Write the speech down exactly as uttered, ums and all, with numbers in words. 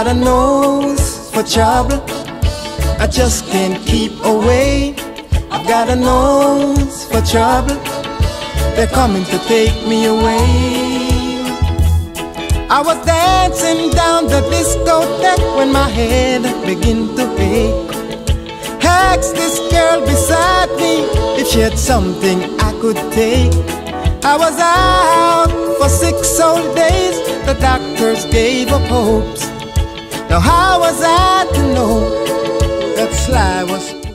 a nose for trouble, I just can't keep away. I've got a nose for trouble, they're coming to take me away. I was dancing down the discotheque when my head began to ache. Asked this girl beside me if she had something I could take. I was out for six whole days, the doctors gave up hopes. Now how was I to know that Sly was